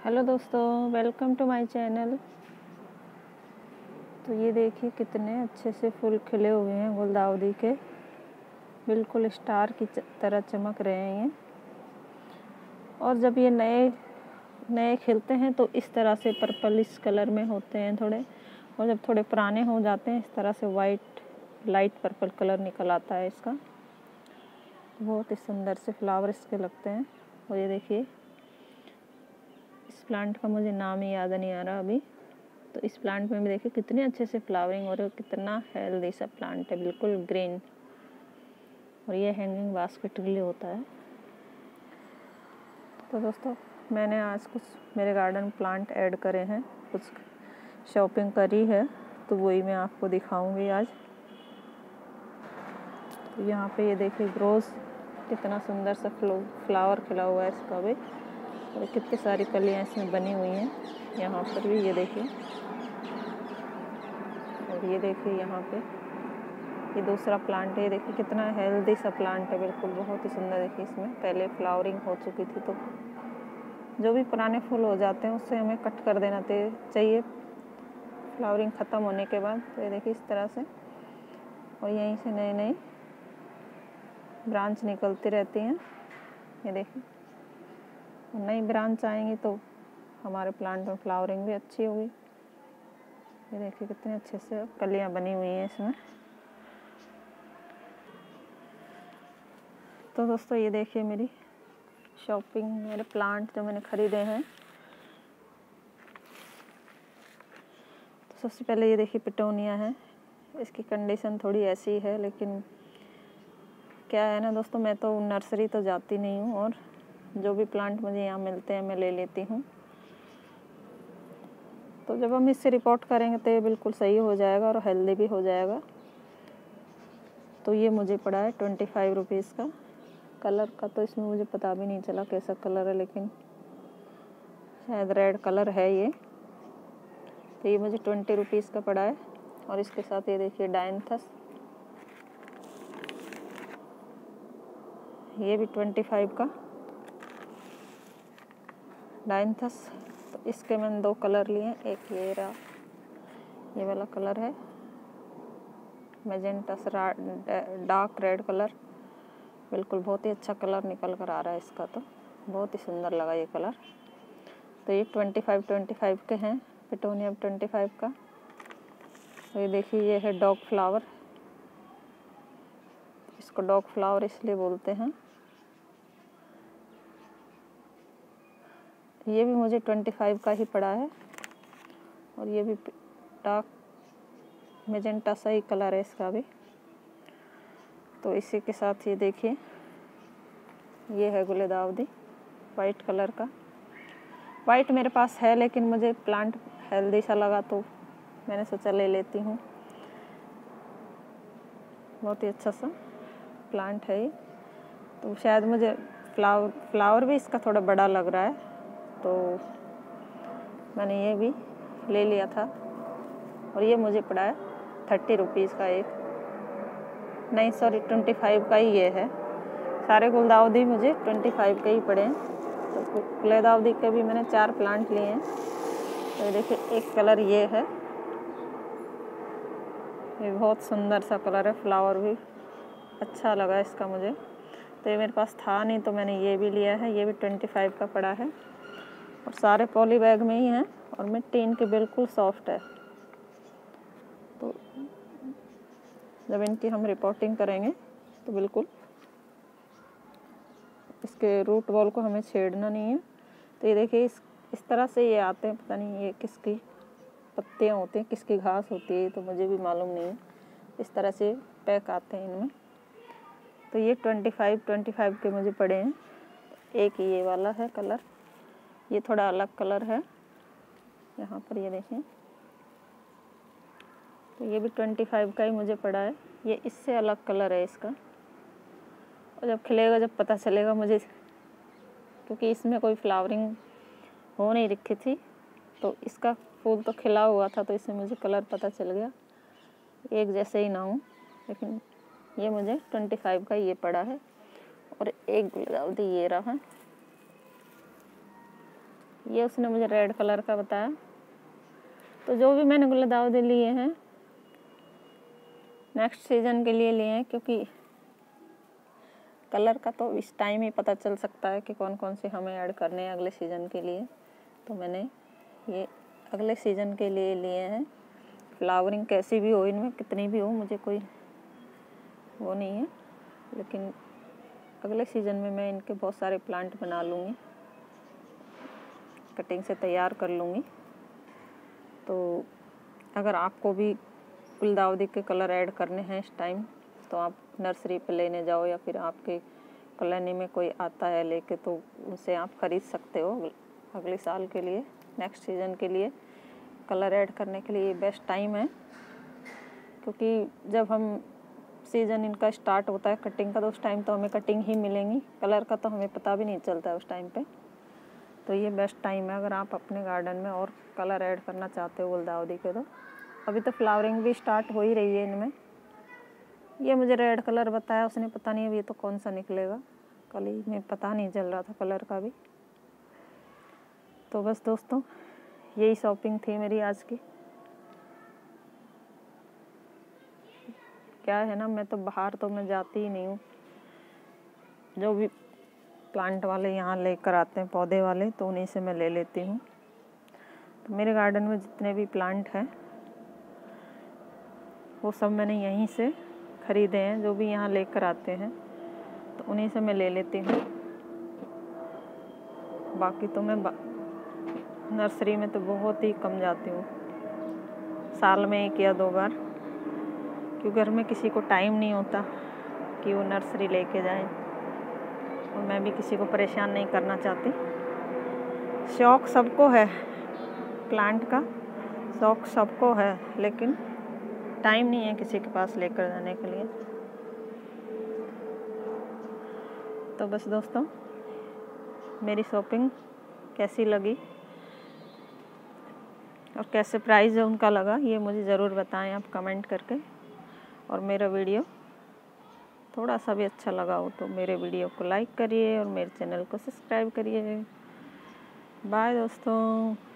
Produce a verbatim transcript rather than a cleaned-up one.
Hello दोस्तों, welcome to my channel. तो ये देखिए कितने अच्छे से फूल खिले हुए हैं गुलदाउदी के, बिल्कुल स्टार की तरह चमक रहे हैं। और जब ये नए नए खिलते हैं तो इस तरह से पर्पलिश कलर में होते हैं थोड़े, और जब थोड़े पुराने हो जाते हैं इस तरह से वाइट लाइट पर्पल कलर निकल आता है इसका। बहुत ही सुंदर से फ्लावर इसके लगते हैं। और ये देखिए, इस प्लांट का मुझे नाम ही याद नहीं आ रहा अभी। तो इस प्लांट में भी देखिए कितने अच्छे से फ्लावरिंग हो रही है, कितना हेल्दी सा प्लांट है, बिल्कुल ग्रीन। और ये हैंगिंग बास्केट के लिए होता है। तो दोस्तों, मैंने आज कुछ मेरे गार्डन प्लांट ऐड करे हैं, कुछ शॉपिंग करी है, तो वही मैं आपको दिखाऊंगी आज। तो यहाँ पे ये देखिए रोज़ कितना सुंदर सा फ्लावर खिला हुआ है इसका भी, और कितनी सारी कलियाँ इसमें बनी हुई हैं। यहाँ पर भी ये देखिए, और ये देखिए यहाँ पे ये दूसरा प्लांट है। ये देखिए कितना हेल्दी सा प्लांट है, बिल्कुल बहुत ही सुंदर। देखिए इसमें पहले फ्लावरिंग हो चुकी थी, तो जो भी पुराने फूल हो जाते हैं उससे हमें कट कर देना चाहिए फ्लावरिंग ख़त्म होने के बाद। तो ये देखिए इस तरह से, और यहीं से नई नई ब्रांच निकलती रहती हैं। ये देखिए नई ब्रांच आएंगी तो हमारे प्लांट में फ्लावरिंग भी अच्छी होगी। ये देखिए कितने अच्छे से कलियां बनी हुई हैं इसमें। तो दोस्तों, ये देखिए मेरी शॉपिंग, मेरे प्लांट जो मैंने ख़रीदे हैं। तो सबसे पहले ये देखिए पिटोनिया है। इसकी कंडीशन थोड़ी ऐसी है, लेकिन क्या है ना दोस्तों, मैं तो नर्सरी तो जाती नहीं हूँ, और जो भी प्लांट मुझे यहाँ मिलते हैं मैं ले लेती हूँ। तो जब हम इससे रिपोर्ट करेंगे तो ये बिल्कुल सही हो जाएगा और हेल्दी भी हो जाएगा। तो ये मुझे पड़ा है ट्वेंटी फाइव रुपीज़ का। कलर का तो इसमें मुझे पता भी नहीं चला कैसा कलर है, लेकिन शायद रेड कलर है ये। तो ये मुझे ट्वेंटी रुपीज़ का पड़ा है। और इसके साथ ये देखिए डायंथस, ये भी ट्वेंटी फाइव का डायंथस। तो इसके मैंने दो कलर लिए, एक ये रहा, ये वाला कलर है मैजेंटा डार्क रेड कलर, बिल्कुल बहुत ही अच्छा कलर निकल कर आ रहा है इसका। तो बहुत ही सुंदर लगा ये कलर। तो ये ट्वेंटी फाइव ट्वेंटी फाइव के हैं, पिटोनिया ट्वेंटी फाइव का। तो ये देखिए ये है डॉग फ्लावर, इसको डॉग फ्लावर इसलिए बोलते हैं। ये भी मुझे ट्वेंटी फाइव का ही पड़ा है, और ये भी डार्क मैजेंटा सा ही कलर है इसका भी। तो इसी के साथ ये देखिए ये है गुलदाउदी वाइट कलर का। वाइट मेरे पास है, लेकिन मुझे प्लांट हेल्दी सा लगा तो मैंने सोचा ले लेती हूँ। बहुत ही अच्छा सा प्लांट है ये। तो शायद मुझे फ्लावर फ्लावर भी इसका थोड़ा बड़ा लग रहा है, तो मैंने ये भी ले लिया था। और ये मुझे पड़ा है थर्टी रुपीज़ का एक, नहीं सॉरी ट्वेंटी फाइव का ही ये है। सारे गुलदाउदी मुझे ट्वेंटी फाइव के ही पड़े हैं। तो गुलदाउदी के भी मैंने चार प्लांट लिए हैं। तो देखिए एक कलर ये है, ये बहुत सुंदर सा कलर है, फ्लावर भी अच्छा लगा इसका मुझे। तो ये मेरे पास था नहीं, तो मैंने ये भी लिया है। ये भी ट्वेंटी फाइव का पड़ा है, और सारे पॉली बैग में ही हैं, और मिट्टी इनकी बिल्कुल सॉफ्ट है। तो जब इनकी हम रिपोर्टिंग करेंगे तो बिल्कुल इसके रूट बॉल को हमें छेड़ना नहीं है। तो ये देखिए इस इस तरह से ये आते हैं, पता नहीं ये किसकी पत्तियाँ होती हैं, किसकी घास होती है, तो मुझे भी मालूम नहीं है। इस तरह से पैक आते हैं इनमें। तो ये ट्वेंटी फाइव ट्वेंटी फाइव के मुझे पड़े हैं। एक ये वाला है कलर, ये थोड़ा अलग कलर है यहाँ पर, ये देखें। तो ये भी ट्वेंटी फाइव का ही मुझे पड़ा है। ये इससे अलग कलर है इसका, और जब खिलेगा जब पता चलेगा मुझे, क्योंकि इसमें कोई फ्लावरिंग हो नहीं रखी थी। तो इसका फूल तो खिला हुआ था, तो इससे मुझे कलर पता चल गया, एक जैसे ही ना हो। लेकिन ये मुझे ट्वेंटी फाइव का ये पड़ा है। और एक गुलदाउदी ये रहा है, ये उसने मुझे रेड कलर का बताया। तो जो भी मैंने गुलदाउदी लिए हैं नेक्स्ट सीज़न के लिए लिए हैं, क्योंकि कलर का तो इस टाइम ही पता चल सकता है कि कौन कौन से हमें ऐड करने हैं अगले सीज़न के लिए। तो मैंने ये अगले सीज़न के लिए लिए हैं। फ्लावरिंग कैसी भी हो, इनमें कितनी भी हो, मुझे कोई वो नहीं है, लेकिन अगले सीज़न में मैं इनके बहुत सारे प्लांट बना लूँगी, कटिंग से तैयार कर लूँगी। तो अगर आपको भी गुलदाउदी के कलर ऐड करने हैं इस टाइम, तो आप नर्सरी पे लेने जाओ या फिर आपके कॉलोनी में कोई आता है लेके, तो उनसे आप ख़रीद सकते हो। अगले साल के लिए, नेक्स्ट सीज़न के लिए कलर ऐड करने के लिए बेस्ट टाइम है, क्योंकि जब हम सीज़न इनका स्टार्ट होता है कटिंग का, तो उस टाइम तो हमें कटिंग ही मिलेंगी, कलर का तो हमें पता भी नहीं चलता है उस टाइम पे। तो ये बेस्ट टाइम है अगर आप अपने गार्डन में और कलर ऐड करना चाहते हो गुलदाउदी के। तो अभी तो फ्लावरिंग भी स्टार्ट हो ही रही है इनमें। ये मुझे रेड कलर बताया उसने, पता नहीं अब ये तो कौन सा निकलेगा, कल ही में पता नहीं चल रहा था कलर का भी। तो बस दोस्तों, यही शॉपिंग थी मेरी आज की। क्या है ना, मैं तो बाहर तो मैं जाती ही नहीं हूँ। जो भी प्लांट वाले यहाँ लेकर आते हैं, पौधे वाले, तो उन्हीं से मैं ले लेती हूँ। तो मेरे गार्डन में जितने भी प्लांट हैं वो सब मैंने यहीं से ख़रीदे हैं। जो भी यहाँ लेकर आते हैं तो उन्हीं से मैं ले लेती हूँ। बाकी तो मैं नर्सरी में तो बहुत ही कम जाती हूँ, साल में एक या दो बार, क्योंकि घर में किसी को टाइम नहीं होता कि वो नर्सरी लेके जाए, और मैं भी किसी को परेशान नहीं करना चाहती। शौक़ सबको है, प्लांट का शौक़ सबको है, लेकिन टाइम नहीं है किसी के पास लेकर जाने के लिए। तो बस दोस्तों, मेरी शॉपिंग कैसी लगी और कैसे प्राइस है उनका लगा, ये मुझे ज़रूर बताएं आप कमेंट करके। और मेरा वीडियो थोड़ा सा भी अच्छा लगा हो तो मेरे वीडियो को लाइक करिए और मेरे चैनल को सब्सक्राइब करिए। बाय दोस्तों।